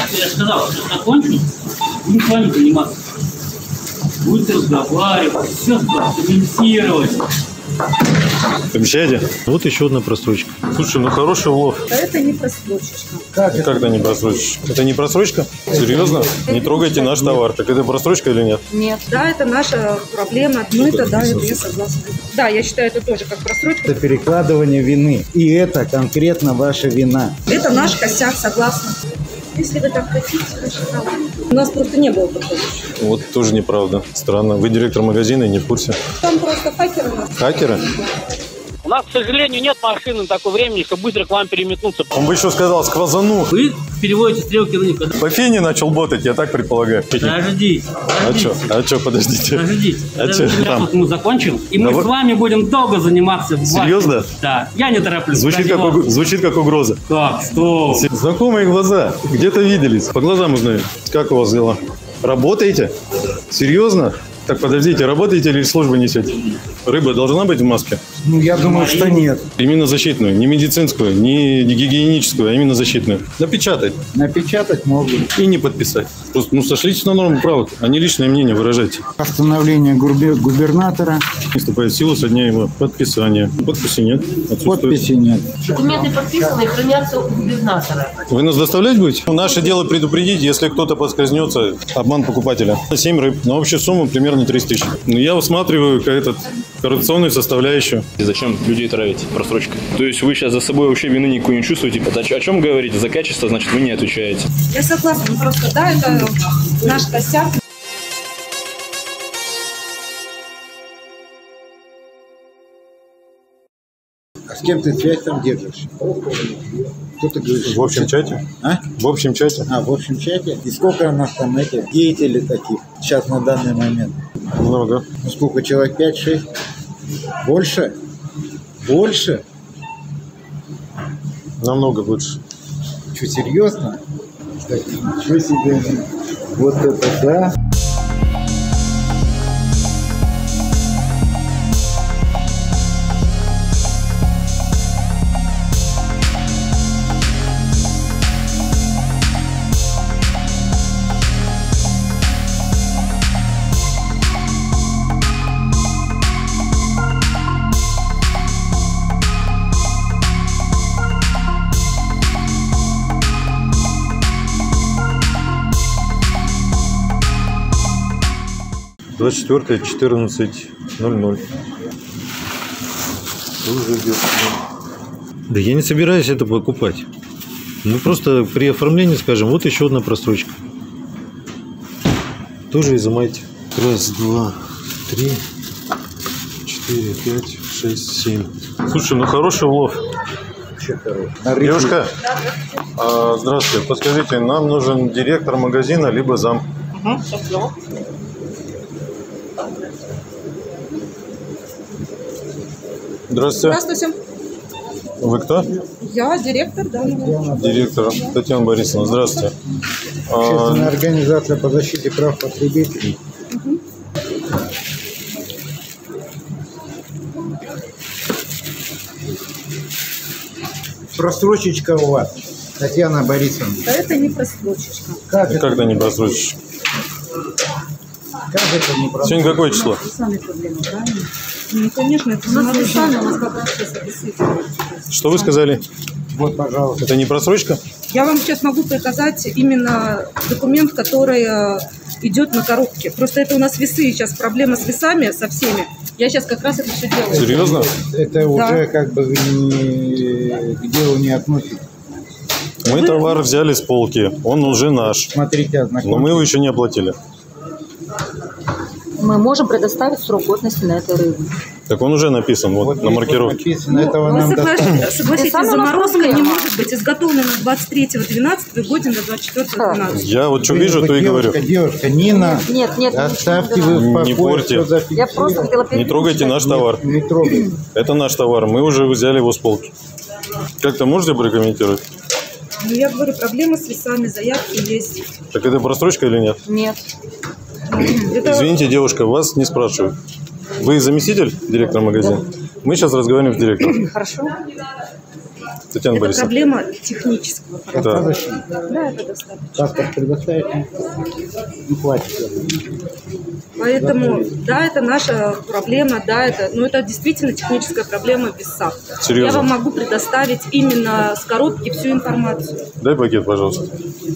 Я сказал, что закончим, будем с вами заниматься. Будете разговаривать, все комментировать. Обещаете? Вот еще одна просрочка. Слушай, ну хороший улов. Это не просрочечка. Как это не просрочка? Это не просрочка? Серьезно? Не трогайте наш товар. Так это просрочка или нет? Нет. Да, это наша проблема. Ну, это да, это я согласна. Да, я считаю, это тоже как просрочка. Это перекладывание вины. И это конкретно ваша вина. Это наш косяк, согласна. Если вы так хотите, то у нас просто не было такого. Вот тоже неправда. Странно. Вы директор магазина и не в курсе. Там просто хакеры. Хакеры? У нас, к сожалению, нет машины на такое времени, чтобы быстро к вам переметнуться. Он бы еще сказал сквозану. Вы переводите стрелки на них. По фене начал ботать, я так предполагаю. Подождите. А что, подождите. Подождите. А что там? Мы закончим, и мы с вами будем долго заниматься. Серьезно? Да. Я не тороплюсь. Звучит как угроза. Как? Что? Знакомые глаза. Где-то виделись. По глазам узнаю. Как у вас дела? Работаете? Серьезно? Так, подождите, работаете или службу несете? Рыба должна быть в маске? Ну, я думаю, что нет. Именно защитную, не медицинскую, не гигиеническую, а именно защитную. Напечатать. Напечатать могут. И не подписать. Просто, сошлитесь на норму права, а не личное мнение выражайте. Постановление губернатора. Вступает в силу со дня его подписания. Подписи нет. Подписи нет. Документы подписаны и хранятся у губернатора. Вы нас доставлять будете? Наше дело предупредить, если кто-то подскользнется. Обман покупателя. 7 рыб. На общую сумму примерно 30 тысяч. Но я усматриваю коррупционную составляющую. И зачем людей травить просрочкой? То есть вы сейчас за собой вообще вины никакой не чувствуете? О чем говорите? За качество, значит, вы не отвечаете. Я согласна, но просто да, это наш косяк. А с кем ты связь там держишь? Кто ты говоришь? В общем чате? А? В общем чате. В общем чате? И сколько у нас там деятелей таких сейчас на данный момент? Много. Ну сколько человек? 5-6? Больше? Больше? Намного больше. Что, серьезно? Так, ничего себе. Вот это да. «24, 14:00. Да я не собираюсь это покупать. Мы просто при оформлении скажем, вот еще одна просрочка. Тоже изымайте. 1, 2, 3, 4, 5, 6, 7. Слушай, ну хороший улов. Девушка, здравствуйте. Подскажите, нам нужен директор магазина, либо зам. Здравствуйте. Здравствуйте. Вы кто? Я директор, да. Директор Татьяна Борисовна. Здравствуйте. Общественная организация по защите прав потребителей. Просрочечка у вас, Татьяна Борисовна. Да, это не просрочечка. Как Когда не просрочишь? Как это не просрочечка? Сегодня какое число? Сами проблемы, правильно? Ну, конечно, это надо сами, у нас как раз сейчас описывают. Что вы сказали? Вот, пожалуйста. Это не просрочка? Я вам сейчас могу показать именно документ, который идет на коробке. Просто это у нас весы, сейчас проблема с весами, со всеми. Я сейчас как раз это все делаю. Серьезно? Это уже как бы к делу не относится. Мы товар взяли с полки, он уже наш. Смотрите, но мы его еще не оплатили. Мы можем предоставить срок годности на этой рыбе. Так он уже написан вот на маркировке. Написано, этого нам согласитесь, заморозка не может быть изготовлена 23.12 годен до 24.12. Я вот что вижу, то и говорю. Девушка, Нина, Нет, оставьте вы в покое. Не порьте. Я просто хотела перейти. Не трогайте наш товар. Не трогайте. Это наш товар, мы уже взяли его с полки. Как-то можете прокомментировать? Ну, я говорю, проблемы с весами, заявки есть. Так это просрочка или нет? Нет. Извините, девушка, вас не спрашивают. Вы заместитель директора магазина? Мы сейчас разговариваем с директором. Хорошо. Татьяна Это Борисовна. проблема технического характера. Достаточно? Да, это достаточно. Паспорт предоставите? Не хватит. Поэтому, да, это наша проблема, да, это действительно техническая проблема без САП. Серьезно? Я вам могу предоставить именно с коробки всю информацию. Дай пакет, пожалуйста.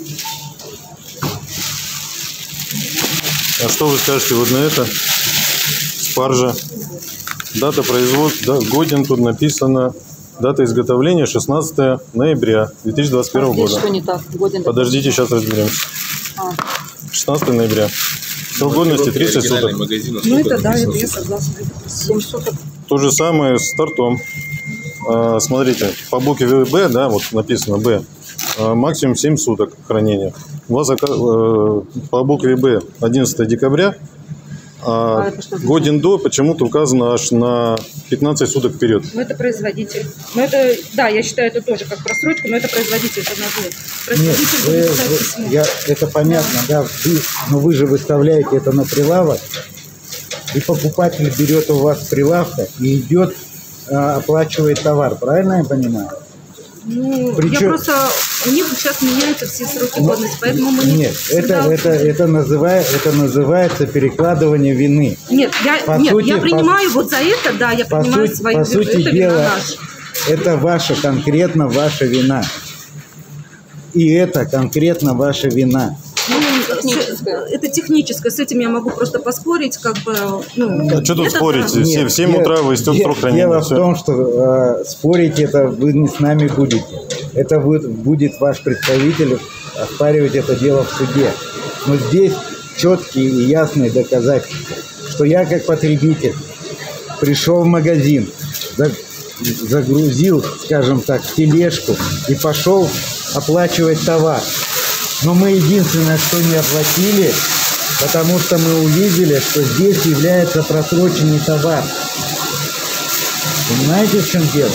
А что вы скажете вот на это? Спаржа. Дата производства, да, годен тут написано. Дата изготовления 16 ноября 2021 Здесь года. что не так? Годен Подождите, сейчас разберемся. 16 ноября. Срок годности 30 суток. Ну это да, это я согласна. 7 суток. То же самое с тортом. Смотрите, по букве Б, да, вот написано Б, максимум 7 суток хранения. У вас по букве Б 11 декабря, а это что за годен до почему-то указано аж на 15 суток вперед. Ну это производитель. Ну это, да, я считаю это тоже как просрочка, но это производитель, это назло. Нет, Производитель будет писать письмо. это понятно, да, но вы же выставляете это на прилавок, и покупатель берет у вас с прилавка и идет, оплачивает товар, правильно я понимаю? Ну, Причем- я просто, у них сейчас меняются все сроки годности, поэтому мы не Нет, всегда- это называется перекладывание вины. Нет, по я сути, принимаю вот за это, да, я По принимаю сути, свою по вину, сути это дела, вина наша. это ваша, конкретно ваша вина. И это конкретно ваша вина. Техническая. Это техническое, с этим я могу просто поспорить, как бы, ну... А что тут это спорить? да. Все, в 7 утра вы истек срок хранения. Дело в Всё. том, что спорить это вы не с нами будете. Это будет ваш представитель оспаривать это дело в суде. Но здесь четкие и ясные доказательства, что я как потребитель пришел в магазин, загрузил, скажем так, тележку и пошел оплачивать товар. Но мы единственное, что не оплатили, потому что мы увидели, что здесь является просроченный товар. Понимаете, в чем дело?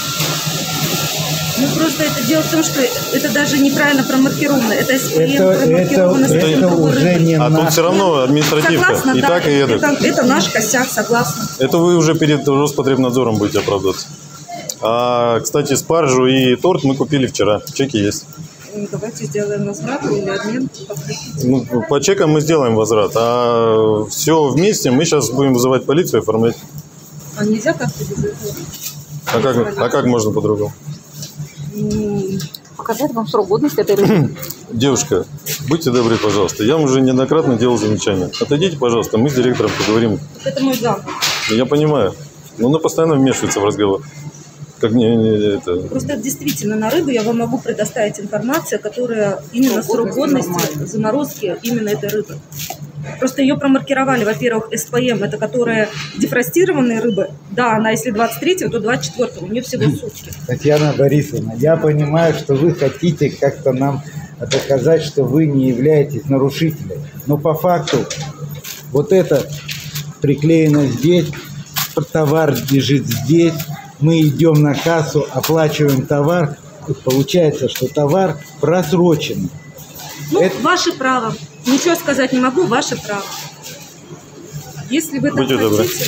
Ну, просто это дело в том, что это даже неправильно промаркировано. Это СПМ Это промаркировано совсем другой уже рыбой. не А тут наш. все равно административка. Согласна, И да, так, и это. это наш косяк, согласна. Это вы уже перед Роспотребнадзором будете оправдываться. А, кстати, спаржу и торт мы купили вчера. Чеки есть. Давайте сделаем возврат или обмен. Ну, по чекам мы сделаем возврат. А все вместе мы сейчас будем вызывать полицию и оформлять. А нельзя как-то без этого? А как можно по-другому? Показать вам срок годности этой рыбы. Девушка, будьте добры, пожалуйста. Я вам уже неоднократно делал замечания. Отойдите, пожалуйста, мы с директором поговорим. Это мой зам. Я понимаю. Но она постоянно вмешивается в разговор. Как это... Просто действительно на рыбу я вам могу предоставить информацию, которая именно срок годности, заморозки именно этой рыбы. Просто ее промаркировали, во-первых, СПМ, это которая дефростированная рыба. Да, она если 23-го, то 24-го, у нее всего сутки. Татьяна Борисовна, я понимаю, что вы хотите как-то нам доказать, что вы не являетесь нарушителем. Но по факту вот это приклеено здесь, товар лежит здесь, мы идем на кассу, оплачиваем товар, и получается, что товар просрочен. Ну, Это- ваше право. Ничего сказать не могу, ваше право. Если вы так Будьте добры. хотите...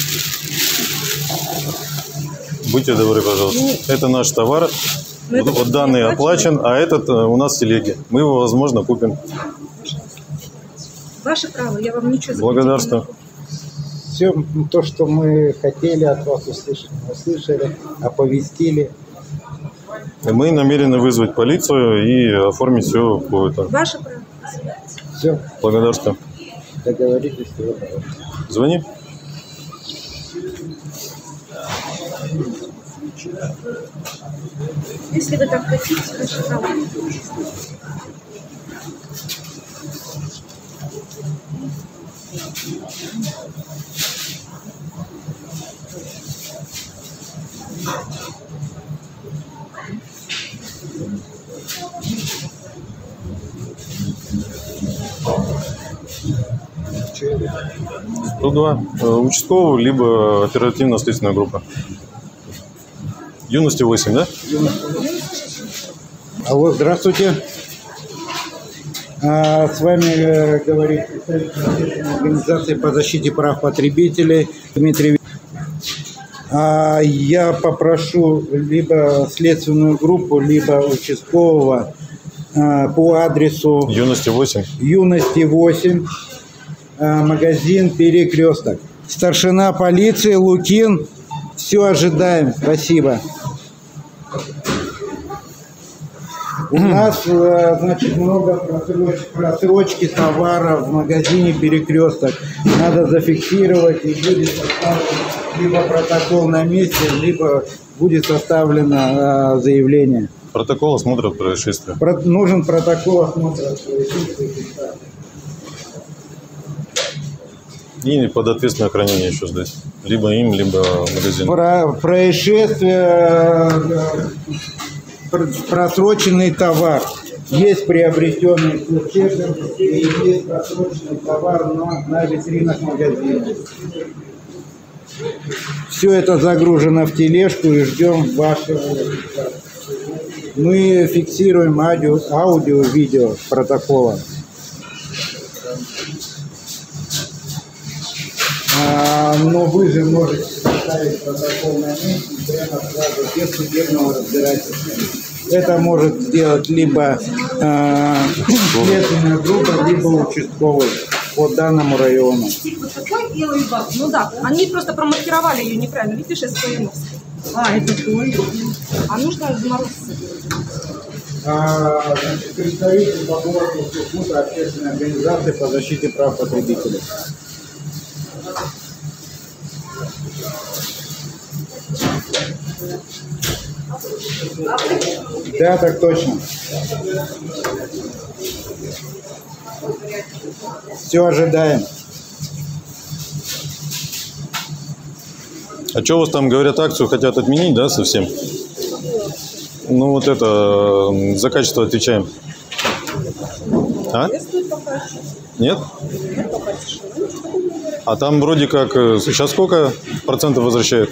Будьте добры, пожалуйста. Это наш товар. Ну, это Вот данный не оплачен, а этот у нас в телеге. Мы его, возможно, купим. Ваше право, я вам ничего запретить Благодарствую. не могу. Все то, что мы хотели от вас услышать, мы услышали, оповестили. Мы намерены вызвать полицию и оформить все по этому. Ваше право. Все, Благодарствую. договорились. Всего доброго. Звони. Если вы так хотите, ваше право. Че? 102. Участковый, либо оперативно-следственная группа. Юности 8, да? Алло, здравствуйте. С вами говорит представитель организации по защите прав потребителей Дмитрий. Я попрошу либо следственную группу, либо участкового по адресу Юности 8. Юности 8, магазин Перекресток. Старшина полиции Лукин. Все ожидаем. Спасибо. У нас, значит, много просрочки товара в магазине Перекресток. Надо зафиксировать, и будет составлен либо протокол на месте, либо будет составлено заявление. Протокол осмотра происшествия. Нужен протокол осмотра происшествия. И под ответственное хранение еще сдать. Либо им, либо магазин. Происшествие, просроченный товар. Есть приобретенный платежем и есть просроченный товар на витринах магазина. Все это загружено в тележку и ждем вашего. Мы фиксируем аудио, видео протокола. Но вы же можете составить протокол на месте прямо сразу без судебного разбирательства. Это может сделать либо следственная группа, либо участковый по данному району. Вот такой белый бак. Ну да, они просто промаркировали ее неправильно. Видишь, СПМовский. Это понял. А нужно заморозиться. Значит, представитель по городу Сургута общественной организации по защите прав потребителей. Да, так точно. Все ожидаем. А что у вас там говорят, акцию хотят отменить, да, совсем? Ну вот это, за качество отвечаем. А? Нет? А там вроде как, сейчас сколько процентов возвращают?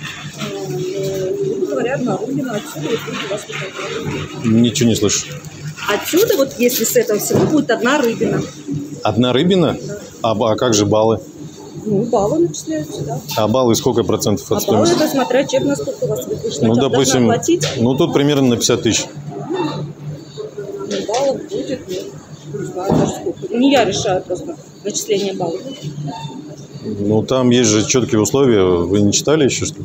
Говорят, на Рубина отсюда и тут у вас Ничего не слышу. отсюда, вот если с этого всего, будет одна рыбина. Одна рыбина? А как же баллы? Ну, баллы начисляются, да. А баллы сколько процентов от А баллы стоимости? это смотря чек, насколько у вас выпущено. Ну, допустим, платить, ну тут примерно на 50 тысяч. ну, баллов будет, ну, не знаю даже сколько. Не я решаю просто начисление баллов. Ну там есть же четкие условия. Вы не читали еще, что ли?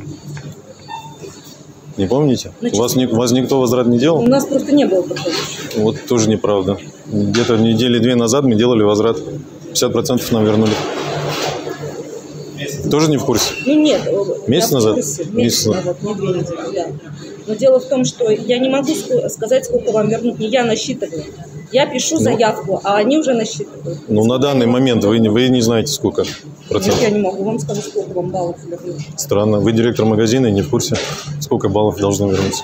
Не помните? Значит, Вас никто возврат не У делал? нас просто не было такого. Вот тоже неправда. Где-то недели 2 назад мы делали возврат. 50% нам вернули. Тоже не в курсе? Ну нет, Месяц я в назад? курсе. Месяц Месяц назад, не 2 недели, да. Но дело в том, что я не могу сказать, сколько вам вернуть, не я насчитываю. Я пишу заявку, а они уже насчитывают. Ну на данный момент вы не знаете, сколько процентов. Я не могу вам сказать, сколько вам баллов вернуть. Странно. Вы директор магазина и не в курсе, сколько баллов должно вернуться.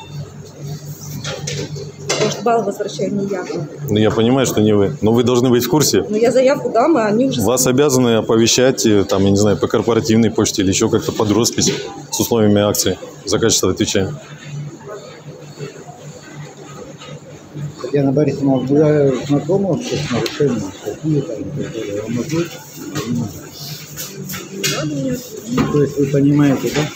Потому что баллы возвращаю не я. Ну я понимаю, что не вы. Но вы должны быть в курсе. Но я заявку дам, а они уже... Вас обязаны оповещать, там, я не знаю, по корпоративной почте или еще как-то под роспись с условиями акции. За качество отвечаем. Татьяна Борисовна, вы знакомы вообще с нарушениями? Какие там, которые вам идут? То есть вы понимаете, да?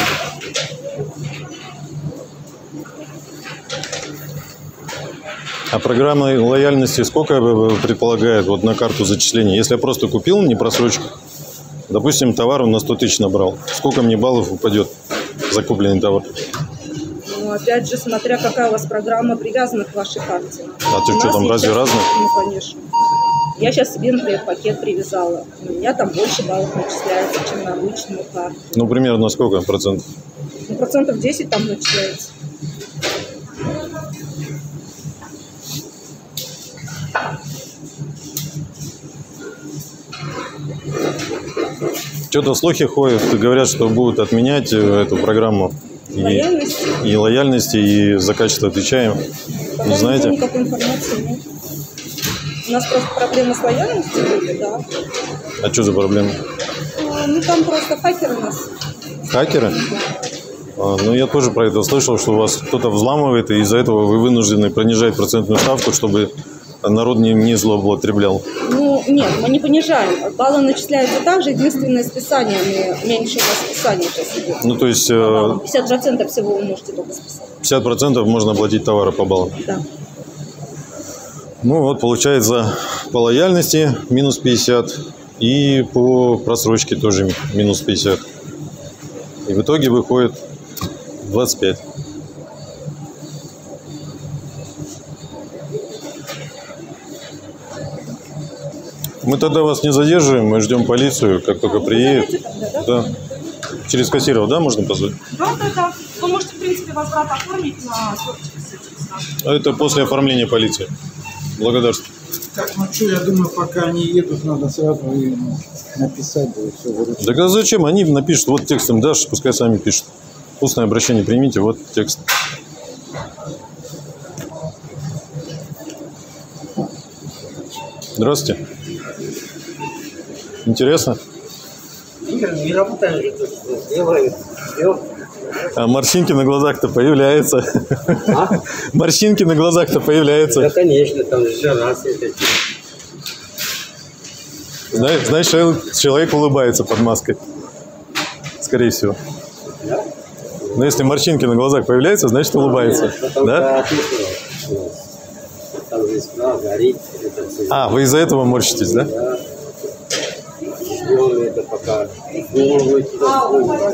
А программа лояльности сколько предполагает вот на карту зачисления? Если я просто купил, не просрочку, допустим, товар на 100 тысяч набрал, сколько мне баллов упадет за купленный товар? Ну, опять же, смотря какая у вас программа привязана к вашей карте. А ты У что, нас там разве сейчас- разные? Ну, конечно. Я сейчас себе, например, пакет привязала. У меня там больше баллов начисляется, чем на обычную карту. Ну, примерно на сколько процентов? Ну, процентов 10 там начисляется. Что-то слухи ходят, говорят, что будут отменять эту программу. Лояльность? И лояльности, и за качество отвечаем. Не знаете? Никакой информации нет. У нас просто проблемы с лояльностью были, да. А что за проблема? Ну, там просто хакеры нас. Хакеры? Ну, я тоже про это слышал, что у вас кто-то взламывает, и из-за этого вы вынуждены понижать процентную ставку, чтобы народ не злоупотреблял? Ну, нет, мы не понижаем. Баллы начисляются так же, единственное, списание меньше у нас списание сейчас идет. Ну, то есть 50% всего вы можете только списать. 50% можно оплатить товары по баллам? Да. Ну, вот получается по лояльности минус 50 и по просрочке тоже минус 50. И в итоге выходит 25. Мы тогда вас не задерживаем, мы ждем полицию, как только приедет. Да. Через кассиров, да, можно позвать? Да. Вы можете, в принципе, возврат оформить на соточку с этим сразу. Это после оформления полиции. Благодарствую. Так, ну что, я думаю, пока они едут, надо сразу им написать, да и все выручить. Так а зачем? Они напишут, вот текстом дашь, пускай сами пишут. Устное обращение примите, вот текст. Здравствуйте. Интересно? Не работаешь, делает, А морщинки на глазах-то появляются. А? Морщинки на глазах-то появляются. Да, конечно, там же жара светит. Знаешь, человек улыбается под маской. Скорее всего. Да? Но если морщинки на глазах появляются, значит улыбается. Потом Да? Там же спина горит. Это все. А, вы из-за этого морщитесь, да? Да. Ждем это пока. Голову туда.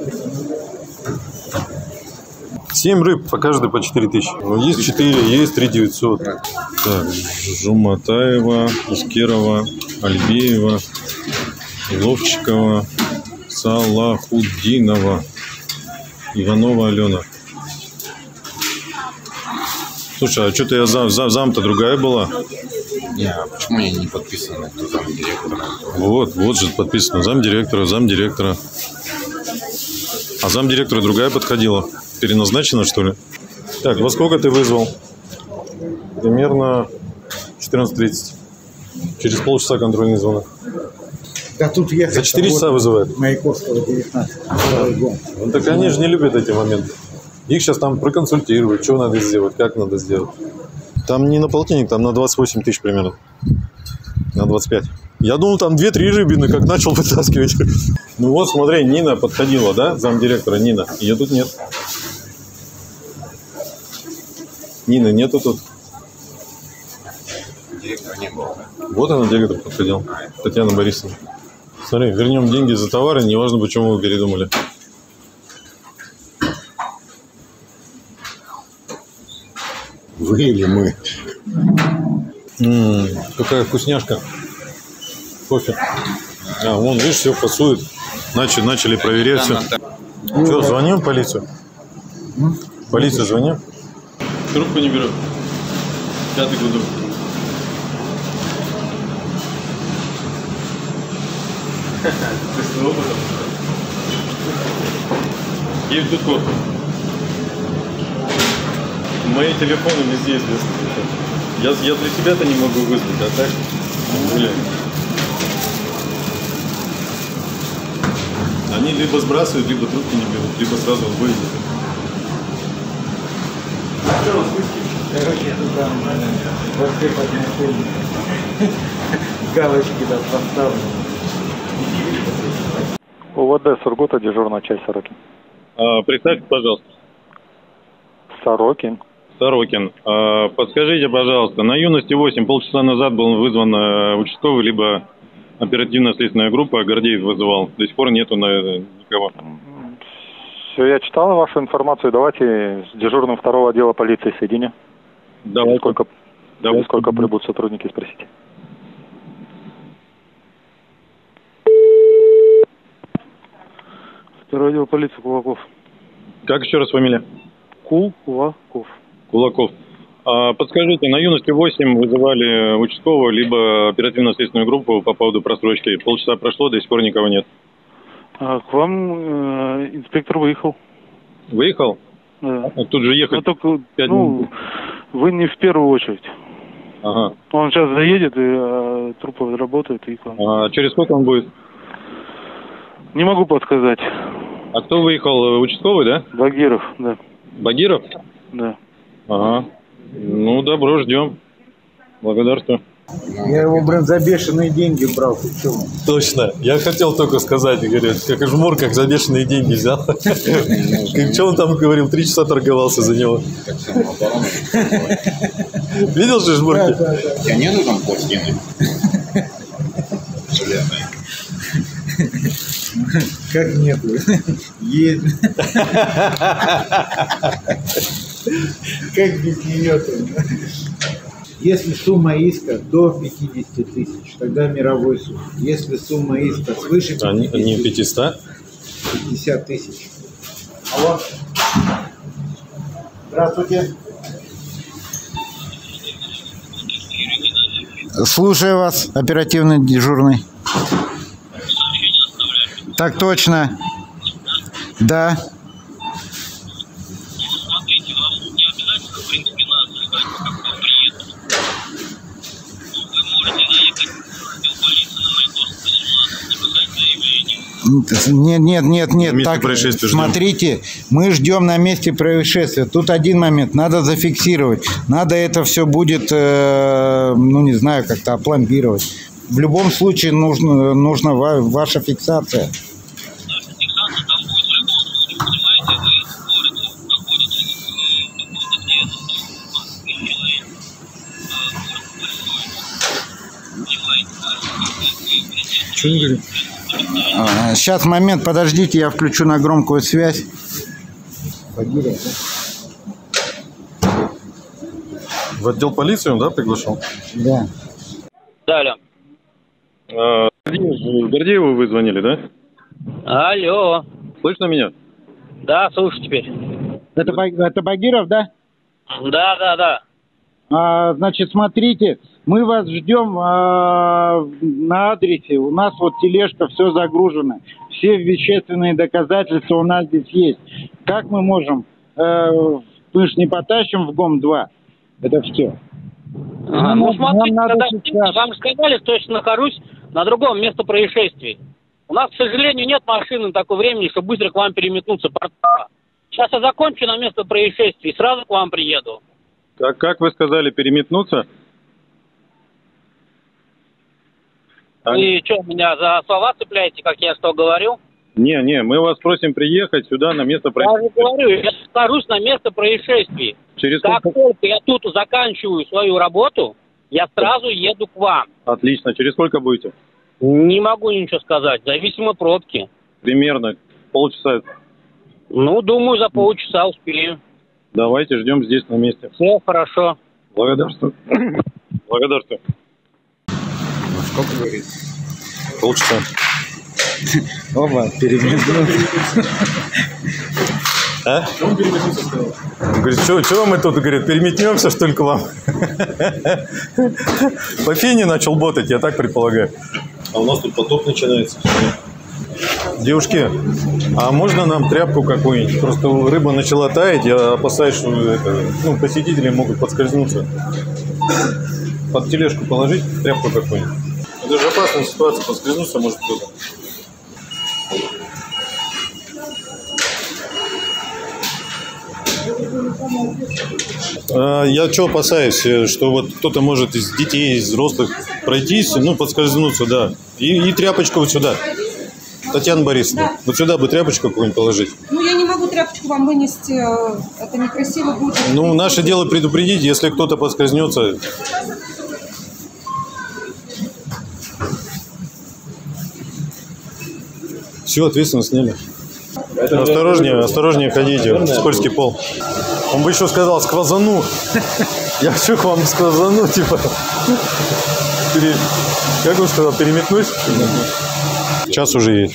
7 рыб, по каждой по 4000. Ну, есть 4, есть 3900. Так, Жуматаева, Искерова, Альбеева, Ловчикова, Салахуддинова, Иванова Алена. Слушай, а что-то я зам-то другая была. Не, а почему я не подписан на замдиректора? Вот же подписано. Замдиректора. А замдиректора другая подходила. Переназначена, что ли? Так, во сколько ты вызвал? Примерно 14:30. Через полчаса контрольный звонок. Да тут ехать. За 4 часа вызывают. Маяковского, 19. Ну так они же не любят эти моменты. Их сейчас там проконсультируют, что надо сделать, как надо сделать. Там не на полтинник, там на 28 тысяч примерно. На 25. Я думал, там 2-3 рыбины, как начал вытаскивать. Ну вот, смотри, Нина подходила, да? Замдиректора Нина. Ее тут нет. Нины нету тут. Директора не было, да? Вот она, директор подходил. Татьяна Борисовна. Смотри, вернем деньги за товары, неважно, почему вы передумали. Вы или мы? Какая вкусняшка. Кофе. А, вон, видишь, все фасует. Начали проверять все. Что, звоним в полицию? Полицию звоним? Трубку не беру. 5-й гудок. Ты с опытом? Есть тут код. Мои телефоны везде известны. Я для себя-то не могу вызвать, а так гуляю. Они либо сбрасывают, либо трубки не берут, либо сразу выйдут. Короче, там вообще подношение. Галочки, да, поставлены. УВД Сургута, дежурная часть Сорокин. Представьте, пожалуйста. Сорокин. Подскажите, пожалуйста, на Юности 8 полчаса назад был вызван участковый, либо оперативно-следственная группа, Гордеев вызывал. До сих пор нету никого. Все, я читал вашу информацию. Давайте с дежурным 2-го отдела полиции соединю. Давай. Сколько прибудут сотрудники, спросите. Второй отдел полиции, Кулаков. Как еще раз фамилия? Кулаков. Подскажите, на Юности 8 вызывали участкового, либо оперативно-следственную группу по поводу просрочки. Полчаса прошло, до сих пор никого нет. К вам инспектор выехал. Выехал? Да. Тут же ехать. Только, 5 минут. вы не в первую очередь. Ага. Он сейчас заедет и трупы работает и к вам. А через сколько он будет? Не могу подсказать. А кто выехал? Участковый, да? Багиров, да. Багиров? Да. Ага. Ну, добро, ждем. Благодарствую. Я его, блин, за бешеные деньги брал. Ты чё? Точно. Я хотел только сказать, говорит, как жмур, как за бешеные деньги взял. Что он там говорил? 3 часа торговался за него. Видел же жмурки? У тебя нету там пластины? Железные. Как нету? Есть. Как без нее-то? Если сумма иска до 50 тысяч, тогда мировой суд. Если сумма иска свыше 50 Не 500? 50 тысяч. Алло. Здравствуйте. Слушаю вас, оперативный дежурный. Так точно. Да. Нет. Так, смотрите, мы ждем на месте происшествия. Тут один момент, надо зафиксировать. Надо это все будет, ну не знаю, как-то опломбировать. В любом случае нужна ваша фиксация. Что не говорит? Сейчас, момент, подождите, я включу на громкую связь. В отдел полиции он, да, приглашал? Да. Далее. Гордееву вы звонили, да? Алло. Слышно меня? Да, слушай теперь. Это Багиров, да? Да. Значит, смотрите, мы вас ждем на адресе. У нас вот тележка, все загружено. Все вещественные доказательства у нас здесь есть. Как мы можем? Мы же не потащим в ГОМ-2. Это все. Ну, смотрите, вам сказали, что я нахожусь на другом месте происшествий. У нас, к сожалению, нет машины такого времени, чтобы быстро к вам переметнуться. Сейчас я закончу на место происшествий и сразу к вам приеду. Так, как вы сказали, переметнуться? Вы что, меня за слова цепляете, как я что говорю? Не, мы вас просим приехать сюда на место происшествия. Я же говорю, я нахожусь на место происшествий. Как только я тут заканчиваю свою работу, я сразу еду к вам. Отлично. Через сколько будете? Не могу ничего сказать, зависимо от пробки. Примерно полчаса. Ну, думаю, за полчаса успею. Давайте, ждем здесь на месте. Все хорошо. Благодарствую. Благодарствую. Сколько говорит? Полчаса. Оба, переметнулся. А? Он переметнулся, сказал. Говорит, что мы тут, говорит, переметнемся, что ли, к вам? По фене начал ботать, я так предполагаю. А у нас тут потоп начинается. Девушки, а можно нам тряпку какую-нибудь? Просто рыба начала таять, я опасаюсь, что посетители могут подскользнуться. Под тележку положить тряпку какую-нибудь. Это же опасная ситуация, подскользнуться может кто-то. Я что опасаюсь, что вот кто-то может из детей, из взрослых пройтись, подскользнуться, да. И тряпочку вот сюда. Татьяна Борисовна, вот сюда бы тряпочку какую-нибудь положить. Я не могу тряпочку вам вынести, это некрасиво будет. Наше дело предупредить, если кто-то подскользнется. Все, ответственность сняли. Осторожнее ходите, скользкий пол. Он бы еще сказал сквозану. Я что к вам сквозану, типа. Как он сказал, переметнусь? Час уже есть.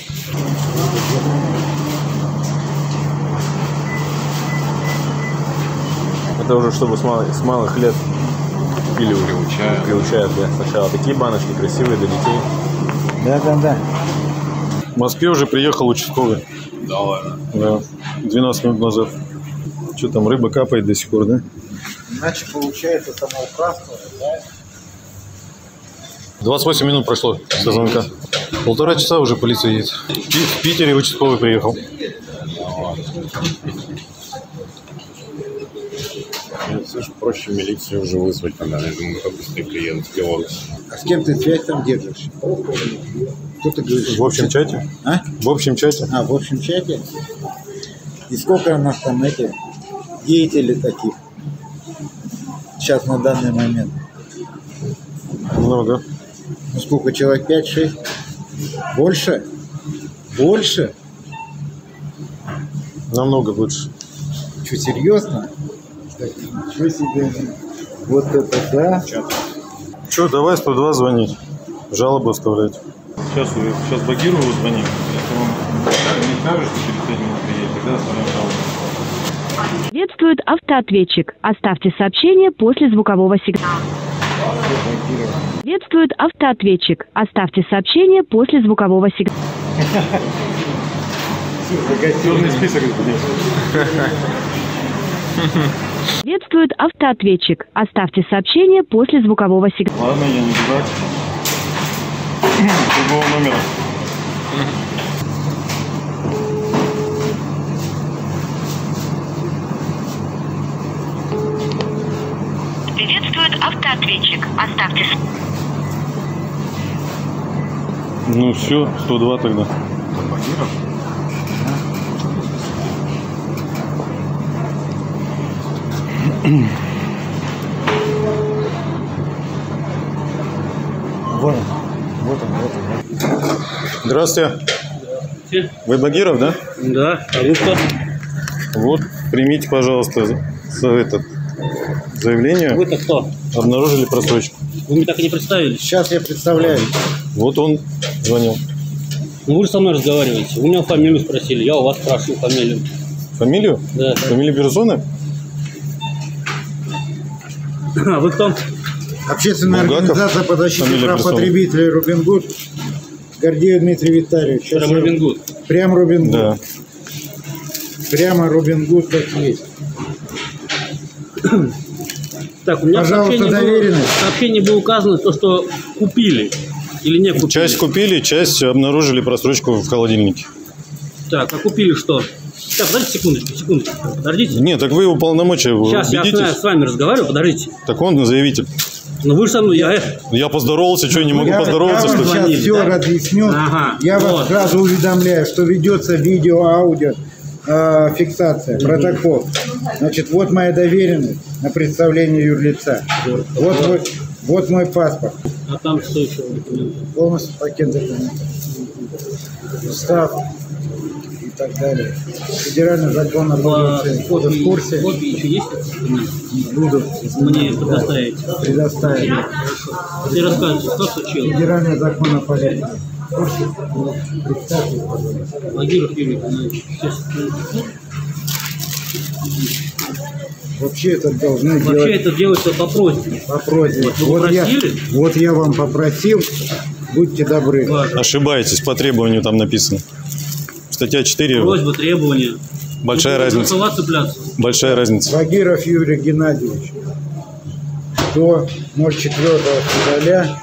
Это уже чтобы с малых лет пили уже. Приучают, да. Сначала такие баночки красивые для детей. Да. В Москве уже приехал участковый. Да ладно. Да, 12 минут назад. Что там, рыба капает до сих пор, да? Иначе получается самоуправство, да? 28 минут прошло со звонка. 1,5 часа уже полиция едет. В Питере участковый приехал. слышь, проще милицию уже вызвать надо. Я думаю, как быстрее приедут в Беларусь. А с кем ты связь там держишь? Кто ты говоришь? В общем чате? А? В общем чате. А, в общем чате? И сколько у нас там этих деятелей таких сейчас на данный момент? Много. Ну сколько, человек 5-6? Больше? Больше? Намного больше. Что, серьезно? Ничего себе. Вот это да. Че, давай 102 звонить. Жалобу оставлять. Сейчас Багирову звоним. Если он не скажет, что через 5 минут приедет, тогда оставляем жалобу. Приветствует автоответчик. Оставьте сообщение после звукового сигнала. Приветствует автоответчик. Оставьте сообщение после звукового сигнала. Черный список. Приветствует автоответчик. Оставьте сообщение после звукового сигнала. Ладно, я не дурак. Другого номера. Приветствует автоответчик. Оставьте. Ну все, 102 тогда. Вот он. Здравствуйте. Вы Багиров, да? Да, а вы кто? Вот, примите, пожалуйста, заявление. Вы-то кто? Обнаружили просрочку. Вы мне так и не представились. Сейчас я представляю. Вот он звонил. Ну вы же со мной разговариваете. Вы меня фамилию спросили, я у вас спрашиваю фамилию. Фамилию? Да. Фамилию персоны? А вы кто? Общественная Булгаков. организация по защите Фамилия прав персоны. потребителей Робин Гуд. Гордеев Дмитрий Витальевич. Прям Робин Гуд. Прям Робин Гуд. Да. Прямо Робин Гуд как есть. Так, у меня Пожалуйста, доверенность. в сообщении было указано то, что купили или не купили. Часть купили, часть обнаружили просрочку в холодильнике. Так, а купили что? Так, подождите секундочку, подождите. Нет, так вы его полномочия Сейчас я убедитесь. с вами разговариваю, подождите. Так он заявитель. Ну вы же со мной, Я поздоровался, что, не могу Я поздороваться, вам что ли? сейчас Звонили, все да? разъясню. Ага, Я вас вот. сразу уведомляю, что ведется видео, аудио, фиксация, протокол. Значит, вот моя доверенность на представление юрлица. Вот мой паспорт. А там что еще? Полностью пакет документов. Устав и так далее. Федеральный закон об улице. В курсе? Копии еще есть? Буду. Мне предоставить. Предоставить. Ты рассказывай, что случилось? Федеральный закон о полиции. В курсе? Представьте, пожалуйста. Багиров Юрий Николаевич. Вообще это должны Вообще делать это делается по просьбе. по просьбе. Вы попросили? Вот я вам попросил, будьте добры. Важно. Ошибаетесь, по требованию там написано. Статья 4. Просьба, требования. Большая разница. Слова цепляться. Большая разница. Багиров Юрий Геннадьевич. До 04 февраля,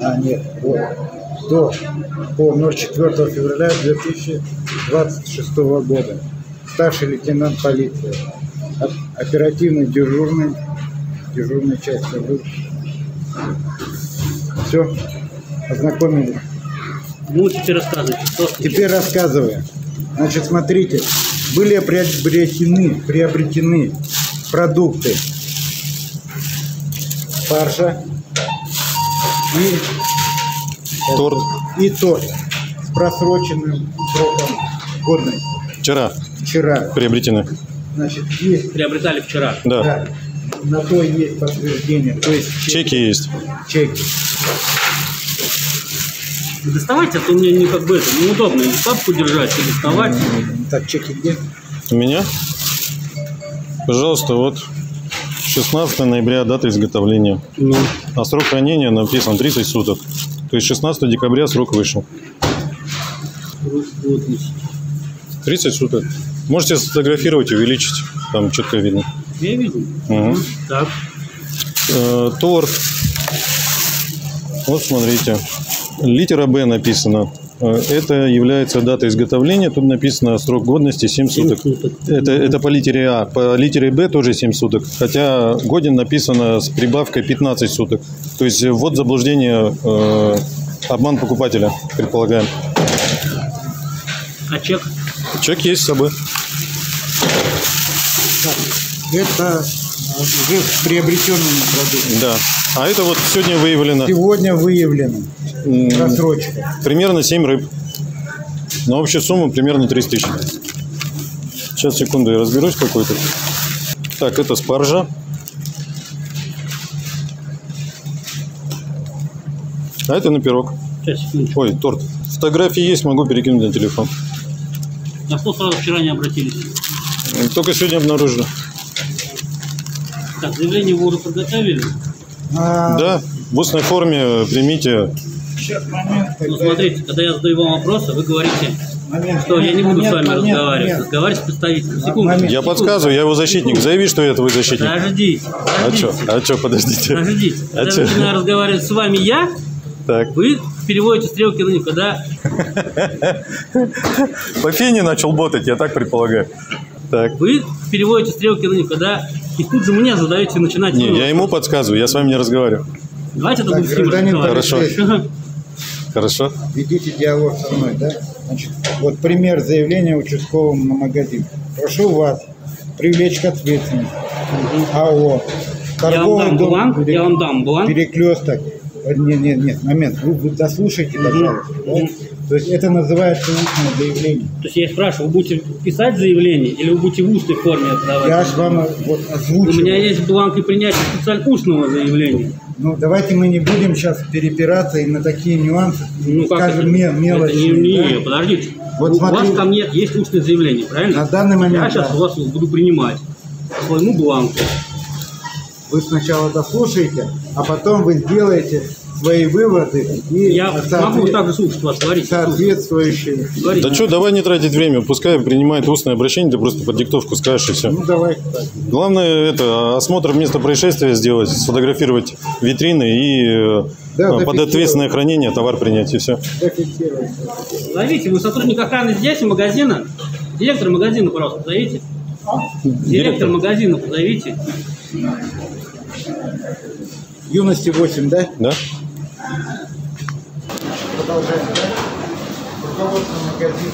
по 04 февраля 2026 года. Старший лейтенант полиции. Оперативный дежурный. Дежурная часть. Все. Ознакомились. Ну, теперь рассказывайте. Что Теперь рассказываю. Значит, смотрите. Были приобретены продукты фарша и торт с просроченным сроком годности. Вчера. Приобретены. Значит, есть. Приобретали вчера. Да. На то есть подтверждение. То есть Чеки есть. Чеки. Доставайте, а то мне не как бы это неудобно. И папку держать, и доставать. Так, чеки где? У меня? Пожалуйста, вот 16 ноября дата изготовления. Ну. А срок хранения написан 30 суток. То есть 16 декабря срок вышел. 30 суток. Можете сфотографировать, увеличить. Там четко видно. Я вижу. Угу. Так. Торт. Вот смотрите. Литера Б написано. Это является дата изготовления. Тут написано срок годности 7 суток. Это по литере А. По литере Б тоже 7 суток. Хотя годен написано с прибавкой 15 суток. То есть ввод в заблуждение, обман покупателя, предполагаем. А чек? Чек есть с собой. Это уже приобретенный продукт. Да. А это вот сегодня выявлено. Сегодня выявлено. Просрочка. Примерно 7 рыб. На общую сумму примерно 30 тысяч. Сейчас, секунду, я разберусь какой-то. Так, это спаржа. А это на пирог. Ой, торт. Фотографии есть, могу перекинуть на телефон. На что сразу вчера не обратились? Только сегодня обнаружили. Так, заявление вы уже подготовили? Да, в устной форме примите. Ну, смотрите, когда я задаю вам вопросы, вы говорите, что я не буду с вами разговаривать. Разговаривать с представителем. Секунду. Я подсказываю, я его защитник. Заяви, что я твой защитник. Подождите. А что, подождите. Подождите. Когда начинаю разговаривать с вами я, так. Вы переводите стрелки на них, когда... По фене начал ботать, я так предполагаю. Так. Вы переводите стрелки на них, когда... И тут же мне задаете начинать... Не, я ему подсказываю, я с вами не разговариваю. Давайте это будем разговаривать. Хорошо. Хорошо. Ведите диалог со мной, да? Значит, вот пример заявления участковому на магазин. Прошу вас привлечь к ответственности. АО. Торговый дом. Я вам дам бланк. Перекресток. Нет, момент. Вы дослушайте, пожалуйста. Да? То есть это называется устное заявление. То есть я спрашиваю, вы будете писать заявление или вы будете в устной форме это давать? Я же вам вот озвучил. У меня есть бланк и принятие специально устного заявления. Ну, давайте мы не будем сейчас перепираться и на такие нюансы, ну, скажем, мелочи. Это не, да? Подождите. Вот у вас ко мне есть устное заявление, правильно? На данный момент, я сейчас у вас буду принимать по своему бланку. Вы сначала дослушаете, а потом вы сделаете свои выводы и я могу также слушать вас, говорить. Соответствующие. Да что, давай не тратить время, пускай принимает устное обращение, ты просто под диктовку скажешь и все. Ну давай. Главное это осмотр места происшествия сделать, сфотографировать витрины и под ответственное хранение товар принять и все. Зовите, вы сотрудник охраны здесь, магазина? Директор магазина, пожалуйста, позовите. Директор магазина позовите. Юности 8, да? Да. Продолжаем, да? Руководство магазина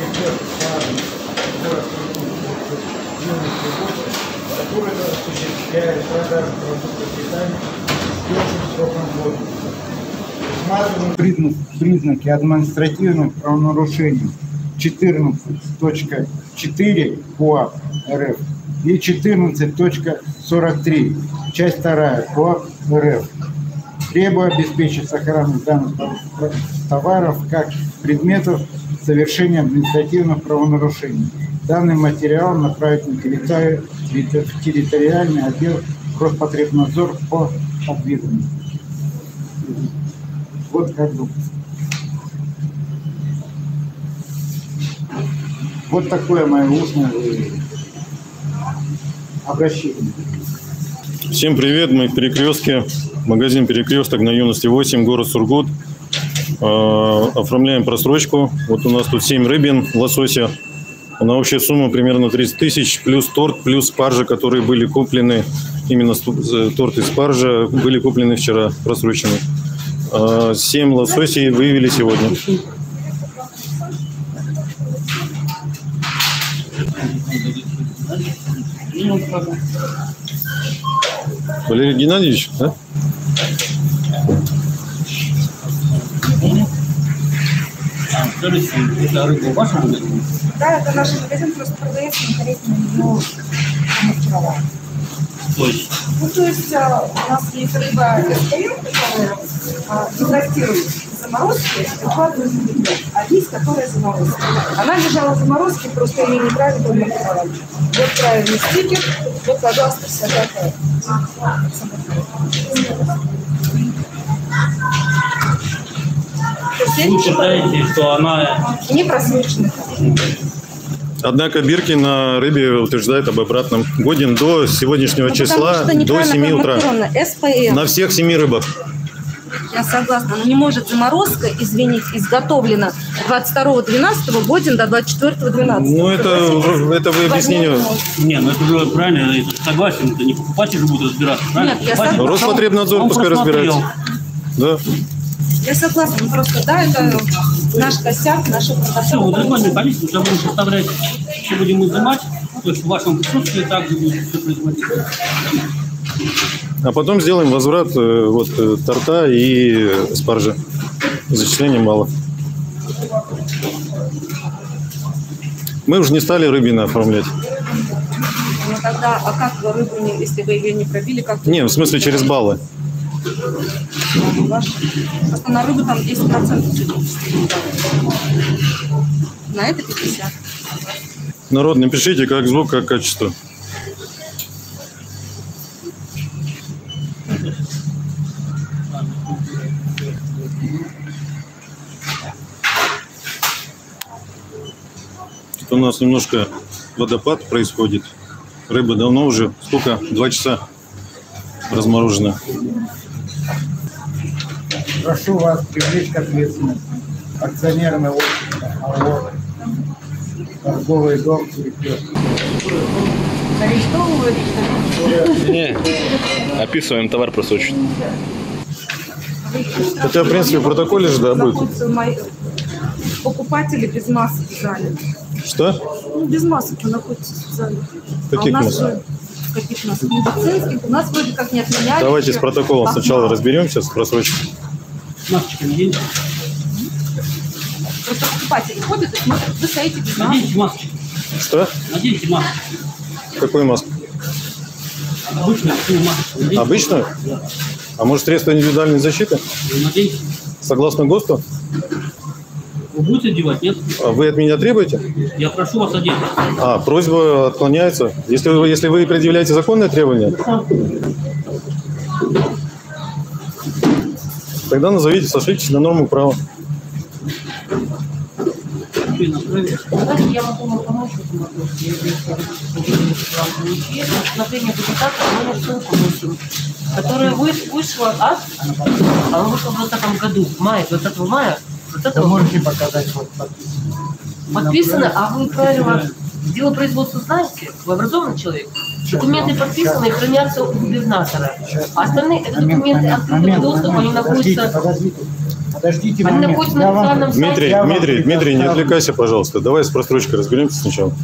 который осуществляет продажу продуктов питания с большим сроком годности. Усматриваем признаки административных правонарушений 14.4 КоАП РФ и 14.43, часть 2 КоАП РФ. Требую обеспечить сохранность данных товаров как предметов совершения административных правонарушений. Данный материал направить на территориальный отдел Роспотребнадзор по обвинению. Вот как бы. Вот такое мое устное обращение. Всем привет, мы в Перекрестке, магазин Перекресток на Юности 8, город Сургут. Оформляем просрочку. Вот у нас тут 7 рыбин лосося. На общую сумму примерно 30 тысяч, плюс торт, плюс спаржа, которые были куплены, именно торт и спаржа были куплены вчера, просрочены. 7 лососей выявили сегодня. Валерий Геннадьевич, да? Это рыба в вашем магазине? Да, это наш магазин, просто продается на корректном ее мастеровом. То есть? Ну, то есть у нас есть рыба СПМ, которая дегустирует заморозки, выкладывает в бюджет, а есть, которая заморозки. Она лежала в заморозке, просто ее неправильно маркировали. Вот правильный стикер, вот, пожалуйста, вся такая. Вы считаете, что она... Не просрочена. Однако бирки на рыбе утверждают об обратном. Годен до сегодняшнего числа, до 7 утра. СПМ. На всех 7 рыбах. Я согласна, но не может заморозка, извините, изготовлена 22.12, годен до 24.12. Ну, это вы объяснение. Не, ну это же правильно, я согласен, это не покупатель же будет разбираться, правильно? Нет, я согласна. Роспотребнадзор пускай разбирается. Да. Я согласна, но просто, да, это наш косяк, наша Все, вот региональная комиссия, уже будем составлять, что будем изымать, то есть в вашем присутствии также будет все производиться. А потом сделаем возврат торта и спаржи. Зачисление баллов. Мы уже не стали рыбины оформлять. Ну тогда, а как вы рыбу, если вы ее не пробили, как? Не, в смысле через баллы. Просто на рыбу там 10%. На это 50%. Народ, напишите, как звук, как качество. Тут у нас немножко водопад происходит. Рыба давно уже, сколько? 2 часа разморожена. Прошу вас привлечь к ответственности. Акционерное общество АО «Торговый дом Перекресток». Не, описываем товар просроченный. Хотя, в принципе, в протоколе же, да, будет. Покупатели без масок в зале. Что? Ну, без масок находятся в зале. Каких масок? Каких масок? Медицинских. У нас вроде как не отменяли. Давайте с протоколом сначала разберемся с просрочкой. Масочки наденьте. Просто покупатели ходят и смотрят, вы стоите без масок. Наденьте масочки. Что? Наденьте маску. Какую маску? Обычную маску. Обычную? Да. А может, средства индивидуальной защиты? Наденьте. Согласно ГОСТу? Вы будете одевать, нет? А вы от меня требуете? Я прошу вас одеть. А, просьба отклоняется. Если вы предъявляете законные требования, тогда назовите, сошлитесь на норму права. Я могу вам помочь в этом вопросе. Постановление депутата номер 48, которое вышло, оно вышло в 2020 году, в мае, 20 мая. Вы можете показать вот подписано, а вы правила дела производства знаете? Вы образованный человек? Документы подписаны и хранятся у губернатора. А остальные это документы открытого доступа, они находятся... Подождите они находятся на официальном сайте. Дмитрий, не отвлекайся, пожалуйста. Давай с просрочкой разберемся сначала.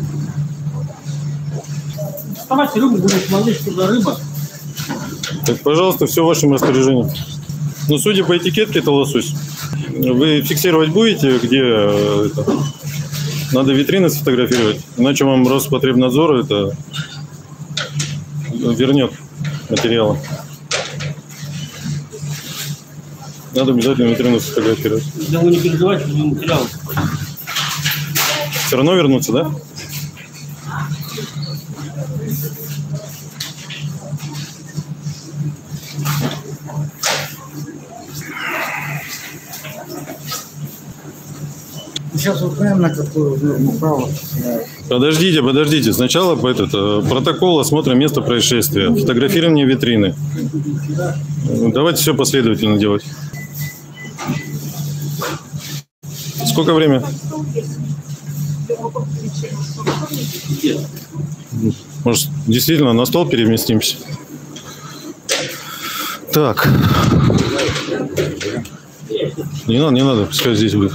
Вставайте рыбу, будем смотреть, что за рыба. Так, пожалуйста, все в вашем распоряжении. Ну, судя по этикетке, это лосось. Вы фиксировать будете, где это? Надо витрины сфотографировать, иначе вам Роспотребнадзор это вернет материалы. Надо обязательно витрину сфотографировать. Да вы не переживайте, что материалы. Все равно вернуться, да? Сейчас узнаем, на какую норму права. Подождите. Сначала протокол осмотра места происшествия, фотографирование витрины. Давайте все последовательно делать. Сколько время? Может, действительно на стол переместимся? Так. Не надо, пускай здесь будет.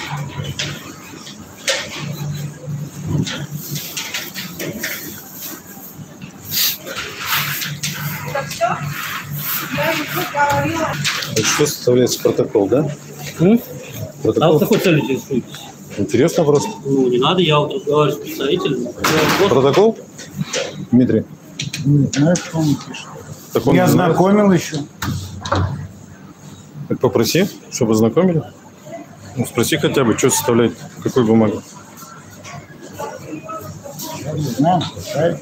Что составляется протокол, да? Протокол. А вот какой целью интересуетесь? Интересно просто. Ну, не надо, я вот разговариваю с представителем. Протокол? Дмитрий? Не знаю, что он пишет. Так он я знает. знакомил еще. Так попроси, чтобы ознакомили. Ну, спроси хотя бы, что составляет, какой бумагу. Я не знаю, пускай.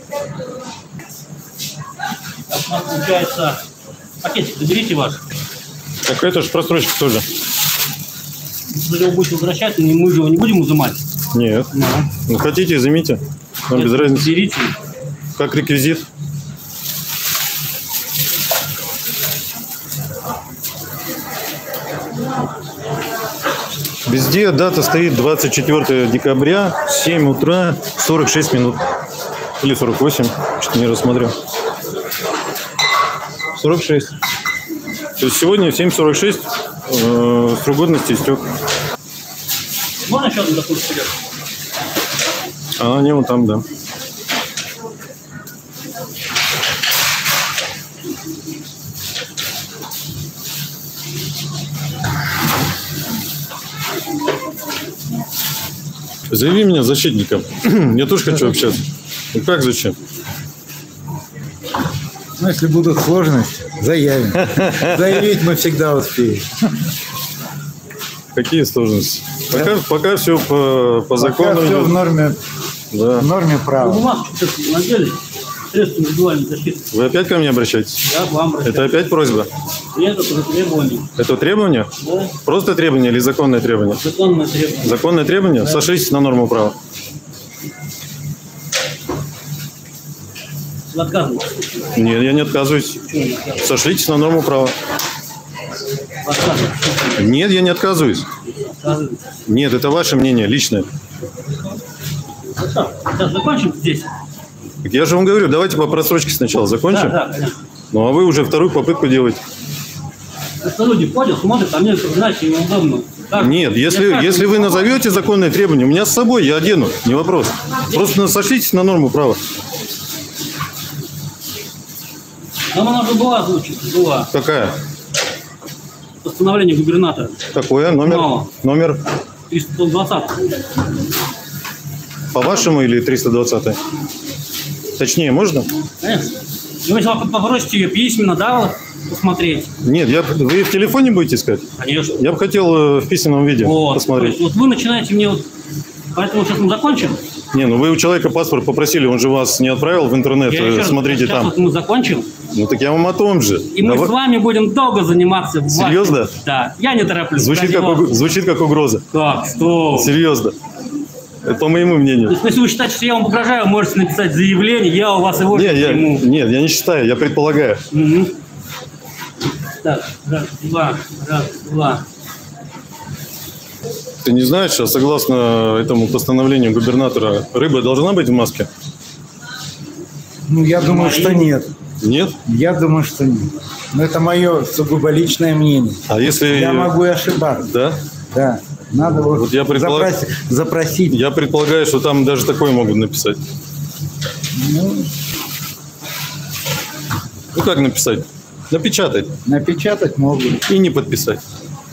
У нас получается пакетик, заберите ваш. Так это же просрочка тоже. Вы его будете возвращать, но мы его не будем изымать. Нет. Ну, хотите, изымите. Нам без разницы. Берите. Как реквизит. Везде дата стоит 24 декабря, 7 утра, 46 минут. Или 48, что-то не рассмотрел. 46. То есть сегодня в 7:46 срок годности истек. Можно еще одну такую сюда? А они вон там, да. Заяви меня защитником. Я тоже хочу общаться. Ну как зачем? Ну, если будут сложности, заявим. Заявить мы всегда успеем. Какие сложности? Пока все по закону. Пока все в норме, да. в норме права. Бумажку надели, средства индивидуальной защиты. Вы опять ко мне обращаетесь? Я к вам обращаюсь. Это опять просьба? Нет, это требование. Это требование? Да. Просто требование или законное требование? Законное требование. Законное требование? Да. Сошлитесь на норму права. Вы отказываетесь? Нет, я не отказываюсь. Сошлитесь на норму права. Нет, я не отказываюсь. Нет, это ваше мнение, личное. Сейчас закончим здесь. Так я же вам говорю, давайте по просрочке сначала закончим. Да, конечно. Ну, а вы уже вторую попытку делаете. Просто люди ходят, смотрят, а мне, знаете, неудобно. Так, Нет, если вы назовете законные требования, у меня с собой, я одену, не вопрос. Просто сошлитесь на норму права. Нам она уже была озвучена, была. Какая? Постановление губернатора. Какое? Номер? 320. По-вашему или 320? Точнее, можно? Конечно. Ну, если вы попросите ее письменно, да, вот, посмотреть? Нет, вы в телефоне будете искать? Конечно. Я бы хотел в письменном виде посмотреть. То есть, вот вы начинаете мне вот... Поэтому сейчас мы закончим. Не, ну вы у человека паспорт попросили, он же вас не отправил в интернет, смотрите сейчас там. Вот мы закончим. Ну так я вам о том же. И мы с вами будем долго заниматься. Серьезно? Да, я не тороплюсь. Звучит как угроза. Как? Стоп. Серьезно. Это по моему мнению. То есть, если вы считаете, что я вам угрожаю, можете написать заявление, я у вас его не приму. Нет, я не считаю, я предполагаю. Угу. Так, раз, два. Ты не знаешь, а согласно этому постановлению губернатора, рыба должна быть в маске? Ну, я думаю, что нет. Нет? Я думаю, что нет. Но это мое сугубо личное мнение. А если... Я могу и ошибаться. Да? Да. Надо вот я запросить. Я предполагаю, что там даже такое могут написать. Ну как написать? Напечатать. Напечатать могут. И не подписать.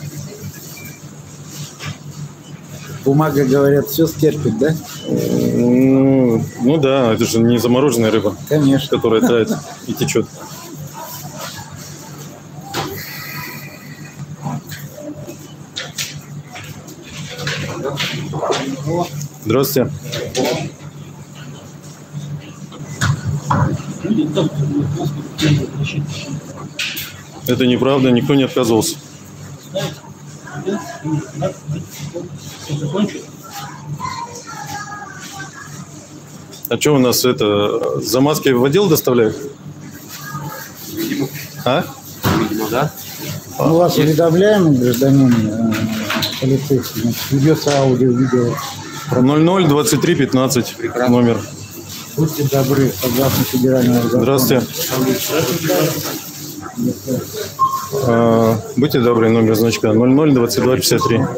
Бумага, говорят, все стерпит, да? Ну да, это же не замороженная рыба. Конечно. Которая тает и течет. Здравствуйте. Это неправда, никто не отказывался. А что у нас это, за маски в отдел доставляют? Видимо. А? Видимо, да. У вас уведомляемый гражданин полицейский, значит, ведется аудио, видео. 00-23-15 номер. Будьте добры, согласно федеральному закону. Здравствуйте. Будьте добры, номер значка 00-22-53.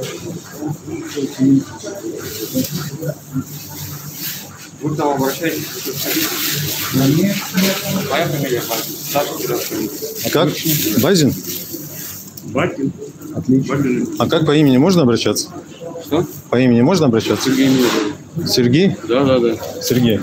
Вы к нам обращаетесь? Моя фамилия Базин. Как? Базин? Базин. Отлично. А как по имени можно обращаться? Что? По имени можно обращаться? Сергей меня зовут. Сергей? Да. Сергей.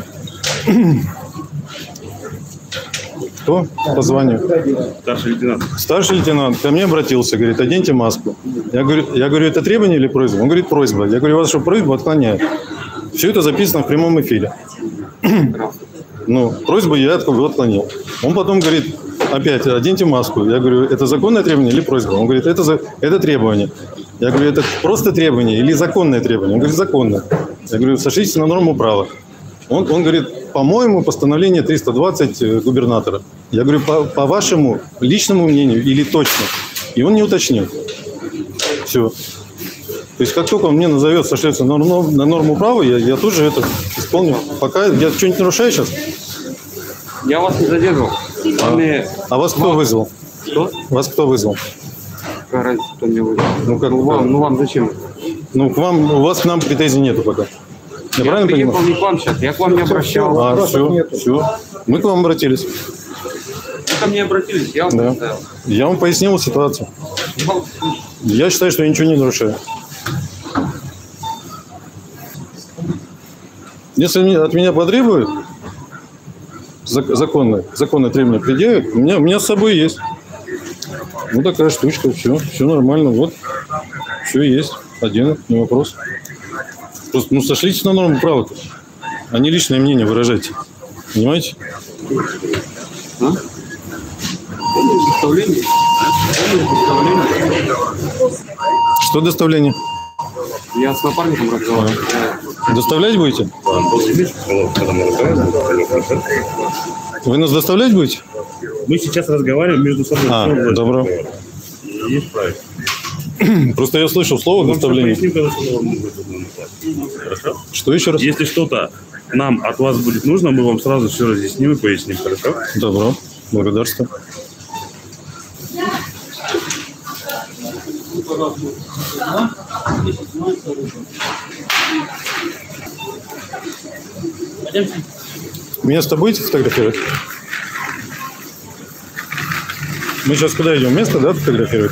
Кто по званию? Старший лейтенант. Старший лейтенант ко мне обратился, говорит, оденьте маску. Я говорю, это требование или просьба? Он говорит, просьба. Я говорю, вашу просьбу отклоняю. Все это записано в прямом эфире. Ну, просьбу я отклонил. Он потом говорит, опять, оденьте маску. Я говорю, это законное требование или просьба? Он говорит, это требование. Я говорю, это просто требование или законное требование? Он говорит, законное. Я говорю, сошлитесь на норму права. Он говорит, по-моему, постановление 320 губернатора. Я говорю, по вашему личному мнению или точно? И он не уточнил. Все. То есть как только он мне назовет, сошлется на норму права, я тут же это исполню. Пока я что-нибудь нарушаю сейчас? Я вас не задерживал. А вас кто вызвал? Что? Вас кто вызвал? Какая разница, кто меня вызвал? Ну, как вам зачем? Ну, у вас к нам претензий нету пока. Я правильно понимаю? Не к вам сейчас, я к вам не обращался. Все. Мы к вам обратились. Вы ко мне обратились, я вам представил. Я вам пояснил ситуацию. Я считаю, что я ничего не нарушаю. Если от меня потребуют, законные требования предъявят, у меня с собой есть. Вот такая штучка, все нормально. Вот, все есть. Один, не вопрос. Просто, сошлитесь на норму права, а не личное мнение выражайте. Понимаете? Доставление? Что доставление? Я с напарником разговариваю. Доставлять будете? Вы нас доставлять будете? Мы сейчас разговариваем между собой. Добро. Есть правильно. Просто я слышал слово доставление. Хорошо? Что еще раз? Если что-то нам от вас будет нужно, мы вам сразу все разъясним и поясним. Хорошо? Добро. Благодарствую. Место будете фотографировать? Мы сейчас куда идем? Место, да, фотографировать?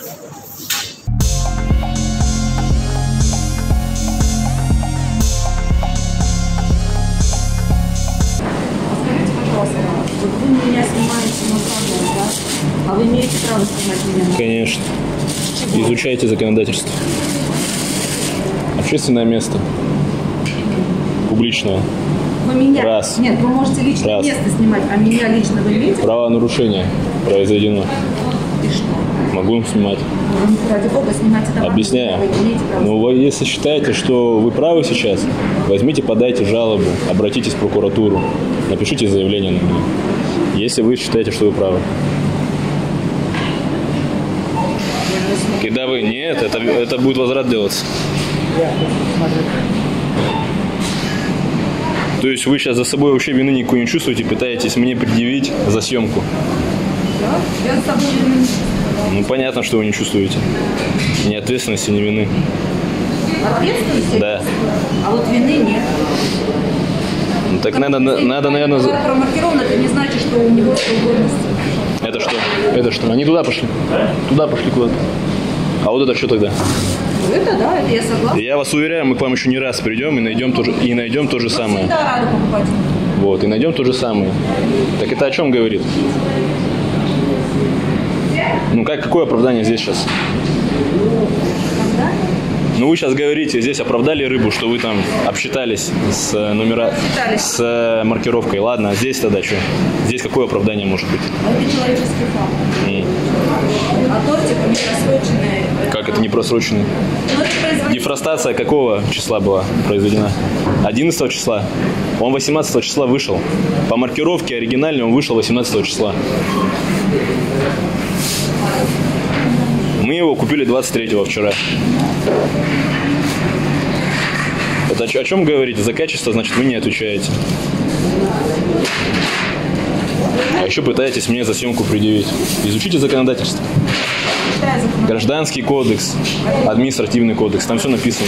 Скажите, пожалуйста, вот вы меня снимаете на камеру, да? А вы имеете право снимать меня? Конечно. Изучайте законодательство. Общественное место. Публичное. Вы меня... Раз. Нет, вы можете личное место снимать, а меня лично вы имеете? Правонарушение произведено. И что? Могу снимать. Вы, ради бога, снимать это. Объясняю. Вы имеете право. Ну, вы, если считаете, что вы правы сейчас, возьмите, подайте жалобу, обратитесь в прокуратуру, напишите заявление на меня. Если вы считаете, что вы правы. Когда вы... Нет, это будет возврат делаться. То есть вы сейчас за собой вообще вины никакой не чувствуете, пытаетесь мне предъявить за съемку? Да? Я за собой вины не чувствую. Ну, понятно, что вы не чувствуете. Ни ответственности, ни вины. Ответственности? Да. А вот вины нет. Ну, так надо, наверное... Промаркировано, это не значит, что у него срок. Это что? Это что? Они туда пошли? Туда пошли куда-то. А вот это что тогда? Это да, это я согласна. Я вас уверяю, мы к вам еще не раз придем и найдем то же самое. Всегда рада покупать. Вот, и найдем то же самое. Так это о чем говорит? Ну, какое оправдание здесь сейчас? Ну, вы сейчас говорите, здесь оправдали рыбу, что вы там обсчитались с с маркировкой. Ладно, а здесь тогда что? Здесь какое оправдание может быть? Это человеческий факт. А тортик у меня просроченный. Как это не просроченный? Ну, это производитель. Дефростация какого числа была произведена? 11 числа. Он 18 числа вышел. По маркировке оригинальный он вышел 18 числа. Мы его купили 23-го вчера. Это о чем говорите? За качество, значит, вы не отвечаете. А еще пытаетесь мне за съемку предъявить. Изучите законодательство. Гражданский кодекс, административный кодекс. Там все написано.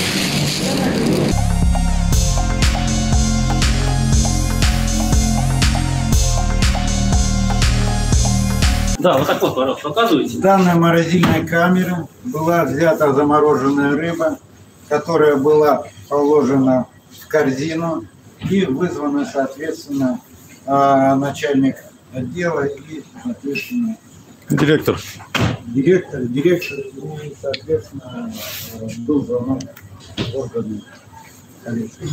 Да, вот так вот, пожалуйста, показывайте. В данной морозильной камере была взята замороженная рыба, которая была положена в корзину и вызвана, соответственно, начальник отдела и, соответственно, директор, и, соответственно, был звонок органу полиции.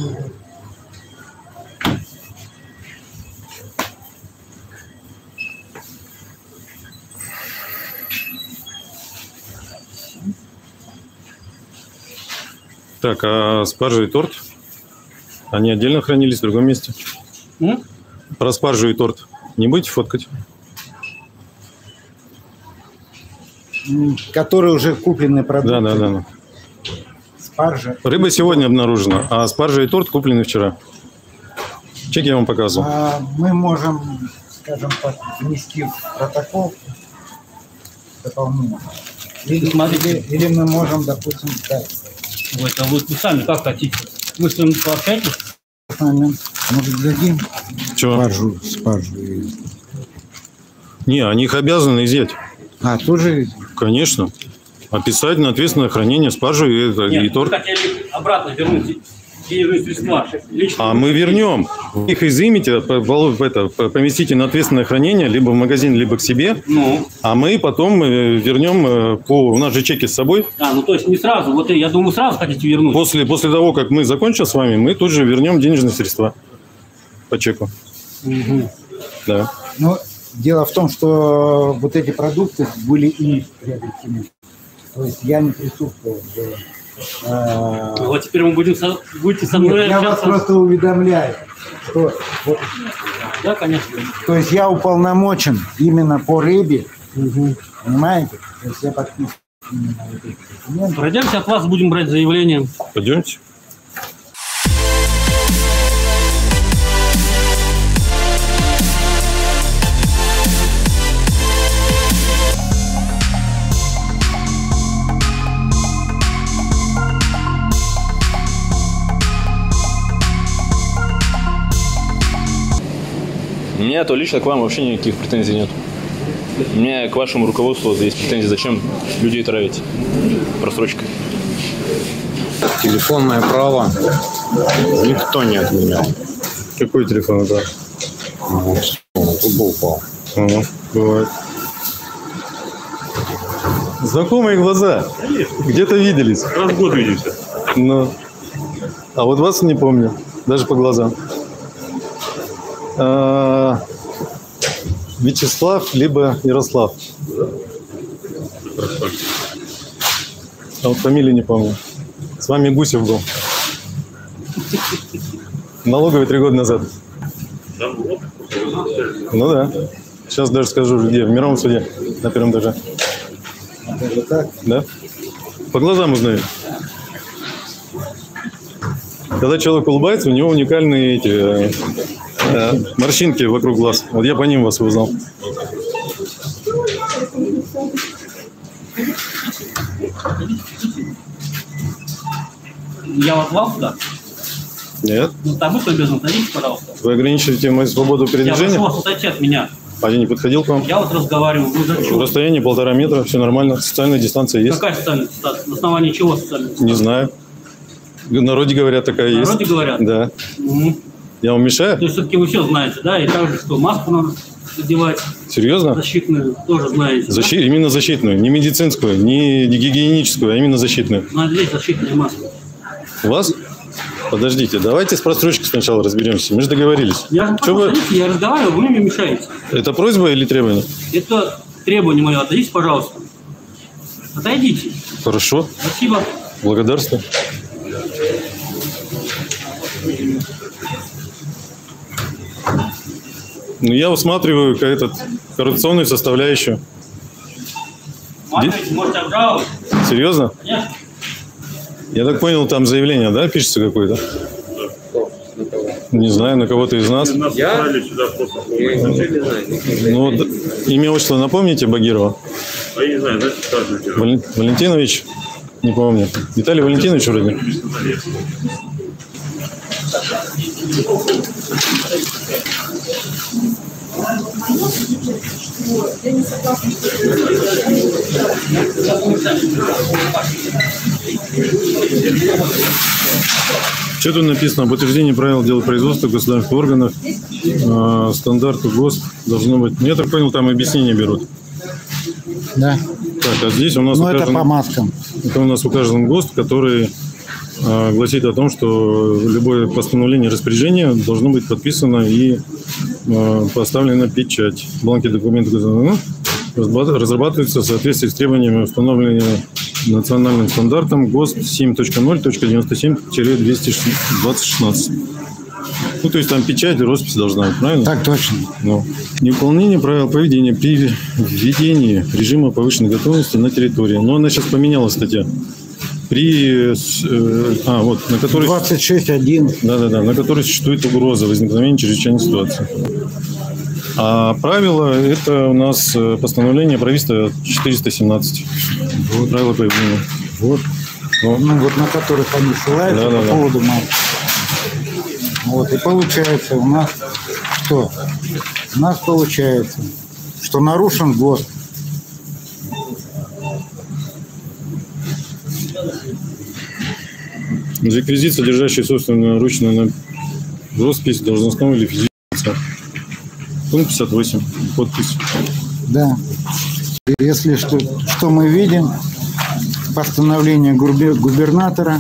Так, а спаржа и торт? Они отдельно хранились в другом месте? Про спаржу и торт не будете фоткать? которые уже куплены продукты. Да. Спаржа. Рыба сегодня обнаружена, а спаржа и торт куплены вчера. Чек я вам показывал. Мы можем, скажем так, внести в протокол дополнительно. Или мы можем, допустим, дать. Это вы сами как хотите. Вы с вами пообщаетесь? Может, дадим спаржу? Не, они их обязаны изъять. Тоже? Конечно. Описать на ответственное хранение спаржу и торт. Вы хотели обратно вернуть денежные средства. А мы вернем. Вы их изымите, поместите на ответственное хранение либо в магазин, либо к себе. А мы потом вернем у нас же чеки с собой. То есть не сразу. Вот я думаю, сразу хотите вернуть. После того, как мы закончим с вами, мы тут же вернем денежные средства по чеку. Да. Дело в том, что вот эти продукты были и приобретены. То есть я не присутствовал. Вот теперь мы будете со мной. Я вас просто уведомляю, что... Да, конечно. То есть я уполномочен именно по рыбе. Понимаете? То есть я подписываю именно вот эти документы. Пройдемте от вас, будем брать заявление. Пойдемте. У меня то лично к вам вообще никаких претензий нет. У меня к вашему руководству есть претензии, зачем людей травить просрочкой. Телефонное право никто не отменял. Какой телефонное право? Футбол упал. Бывает. Знакомые глаза. Где-то виделись. Раз в год видимся. А вот вас не помню. Даже по глазам. Вячеслав, либо Ярослав. А вот фамилию не помню. С вами Гусев был. Налоговый 3 года назад. Да. Сейчас даже скажу, где. В мировом суде. На 1-м этаже. Даже так? Да. По глазам узнаю. Когда человек улыбается, у него уникальные морщинки вокруг глаз. Вот я по ним вас узнал. Я вас звал сюда? Нет. Там вы обязаны, отойдите, пожалуйста. Вы ограничиваете мою свободу передвижения? Я прошу вас отойти от меня. А я не подходил к вам? Я вот разговариваю. В расстоянии 1,5 метра, все нормально. Социальная дистанция есть. Какая социальная дистанция? На основании чего социальная дистанция? Не знаю. В народе говорят, такая есть. В народе говорят? Да. Я вам мешаю? То есть все-таки вы все знаете, да? И также, что маску надо надевать. Серьезно? Защитную тоже знаете. Именно защитную. Не медицинскую, не гигиеническую, а именно защитную. Надеть защитную маску. У вас? Подождите, давайте с просрочкой сначала разберемся. Мы же договорились. Я разговариваю, вы мне мешаете. Это просьба или требование? Это требование мое. Отойдите, пожалуйста. Отойдите. Хорошо. Спасибо. Благодарствую. Я усматриваю коррупционную составляющую. Можете обжаловать. Серьезно? Конечно. Я так понял, там заявление, да, пишется какое-то? Не знаю, на кого-то из нас. Я? Имя, отчество напомните, Багирова? А я не знаю, знаете, Валентинович? Не помню. Виталий Валентинович вроде. Что тут написано? Об утверждении правил делопроизводства государственных органов, стандарты ГОСТ должно быть. Я так понял, там объяснения берут. Да. Так, а здесь у нас это по маскам. Это у нас указан ГОСТ, который гласит о том, что любое постановление распоряжения должно быть подписано и поставлена печать. Бланки документов разрабатываются в соответствии с требованиями, установленными национальным стандартом ГОСТ 7.0.97-216. Ну, то есть там печать, роспись должна быть, правильно? Так точно. Ну, невыполнение правил поведения при введении режима повышенной готовности на территории. Но она сейчас поменялась, статья. Вот, на которой... 26.1. Да, на которой существует угроза возникновения чрезвычайной ситуации. А правило – это у нас постановление правительства 417. Вот. Правила поведения. Вот. Ну, вот на которых они ссылаются по поводу марки. Вот, и получается у нас что? У нас получается, что нарушен ГОСТ. Реквизит, содержащий собственную наручную роспись должностного или физического лица. Пункт 58. Подпись. Да. Если что мы видим, постановление губернатора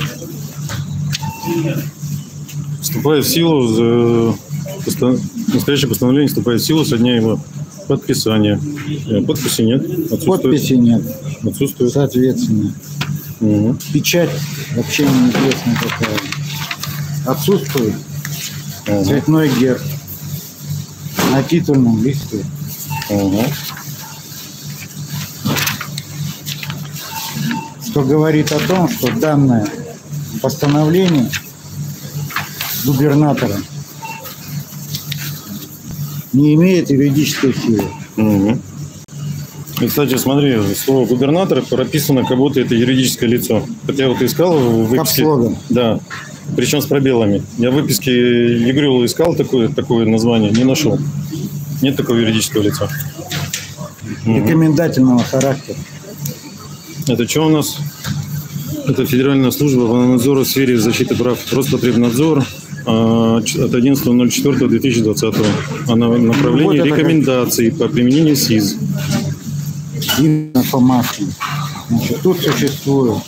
вступает в силу, настоящее постановление вступает в силу со дня его подписания. Подписи нет. Подписи нет. Отсутствует. Соответственно. Угу. Печать вообще неизвестна какая. Отсутствует. Цветной герб на титульном листе. Что говорит о том, что данное постановление губернатора не имеет юридической силы. Угу. И, кстати, смотри, слово губернатора прописано, как будто это юридическое лицо. Хотя вот искал в выписке. Капслогом. Да. Причем с пробелами. Я в выписке ЕГРЮЛа искал такое название, не нашел. Нет такого юридического лица. Рекомендательного характера. Это что у нас? Это Федеральная служба по надзору в сфере защиты прав Роспотребнадзор от 11.04.2020. О направлении рекомендаций по применению СИЗ. Именно по маске. Значит, тут существует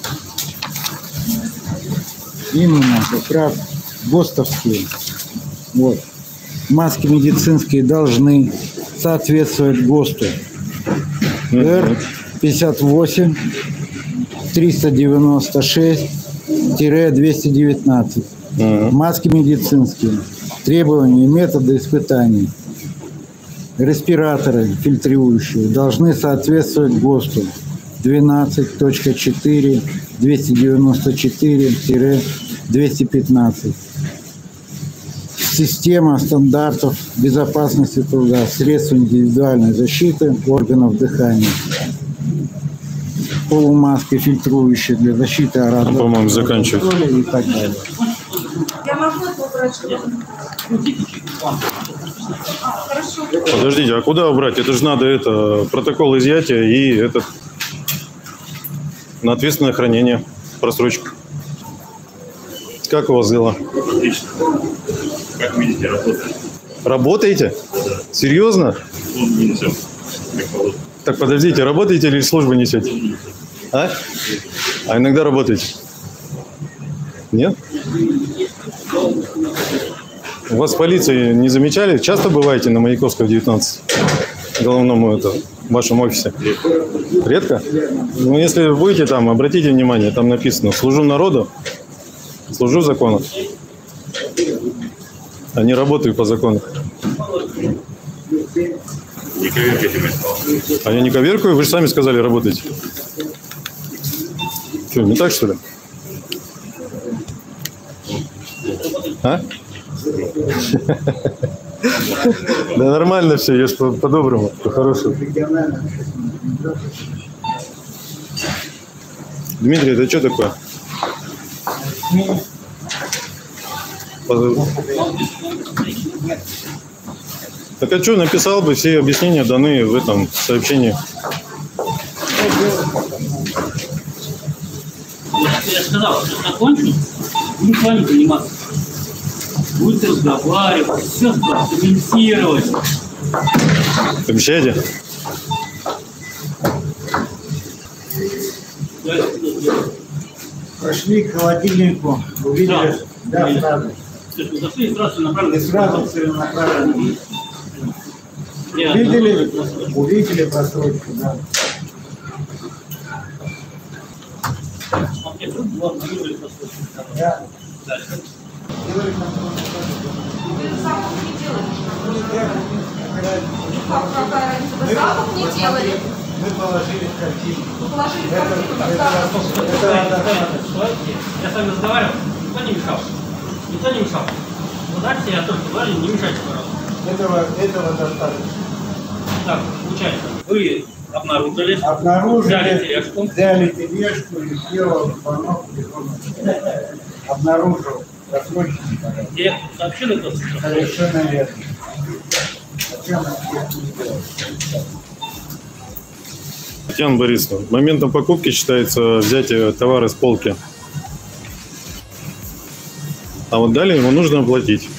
именно как раз ГОСТовские. Вот. Маски медицинские должны соответствовать ГОСТу. Р-58 396-219. Маски медицинские. Требования и методы испытаний. Респираторы фильтрующие должны соответствовать ГОСТу 12.4.294-215. Система стандартов безопасности труда, средств индивидуальной защиты органов дыхания. Полумаски фильтрующие для защиты ораторов. По-моему, заканчивается. И так далее. Я могу это убрать? Подождите, а куда убрать? Это же надо протокол изъятия и на ответственное хранение просрочку. Как у вас дела? Отлично. Как видите, работаем. Работаете? Серьезно? Службу несем. Так подождите, работаете или службу несете? А иногда работаете? Нет? Вас в полиции не замечали? Часто бываете на Маяковского, 19? Головному в вашем офисе? Редко? Ну, если вы будете там, обратите внимание, там написано: служу народу, служу закону. А не работаю по закону. Не коверкайте, мой. А я не коверкаю, вы же сами сказали, работаете. Что, не так, что ли? А? Да нормально все, я же по-доброму, по-хорошему. Дмитрий, это что такое? Так а что, написал бы, все объяснения даны в этом сообщении. Я сказал, что закончим, будем с вами заниматься. Будете разговаривать, все комментировать. Обещаете? Прошли к холодильнику, увидели, да, сразу. Зашли и сразу направили. И сразу целенаправленно. Увидели просрочку, да. Да. закуп не делали. Какая разница? Вы закуп не делали. Мы положили в картину. Вы положили в картину. Я с вами разговаривал, никто не мешал. Никто не мешал. Ну дальше я тоже говорю, не мешайте, пожалуйста. Этого достаточно. Так, получается, вы обнаружили, взяли тележку и сделал звонок телефону. Обнаружил досрочный порядок. И сообщили кто-то? Совершенно верно. Зачем это не делать? Татьяна Борисовна, моментом покупки считается взятие товара с полки. А вот далее ему нужно оплатить.